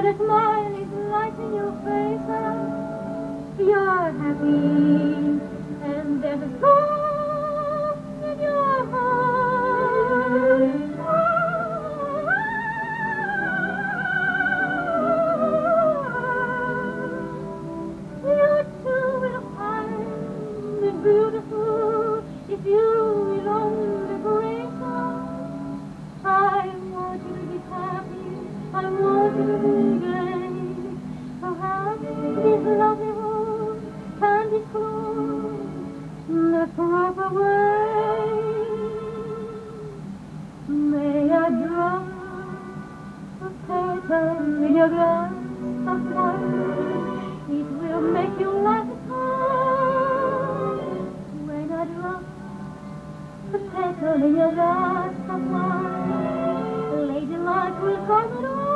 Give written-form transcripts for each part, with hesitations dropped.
But a smile is lighting your face up. You're happy, and there's a song in your heart. You too will find it beautiful if you will only break up. I want you to be happy, I want you to be gay. Perhaps this lovely home can be closed the proper way. May I drop a petal in your glass of wine? It will make you laugh at home. When I drop a petal in your glass of wine, Lady Luck will come it on.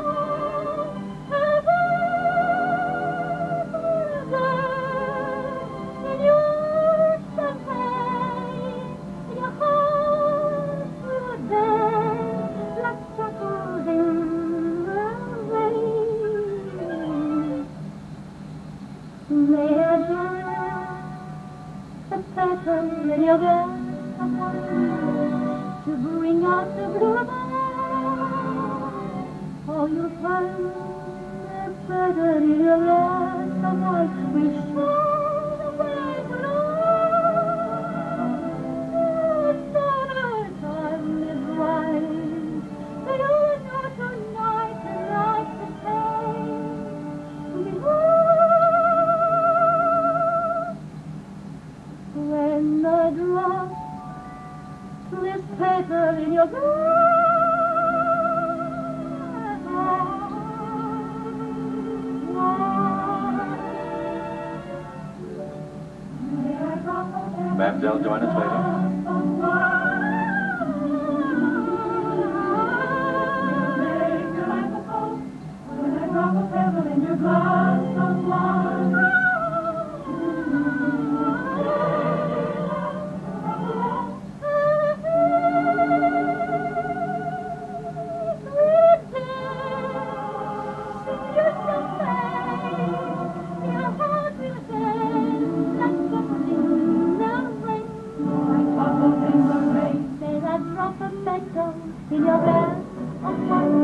In your champagne, in your heart will dance like shackles in the rain. May I drop a petal in your glass of wine to bring out the blue of eyes? Or you'll find a petal in your glass of wine will show the way to love. The time is right. You know tonight the night to stay. When I drop this petal in your glass, Mademoiselle, join us later. When I drop a pebble in your glass of wine. In your glass of wine.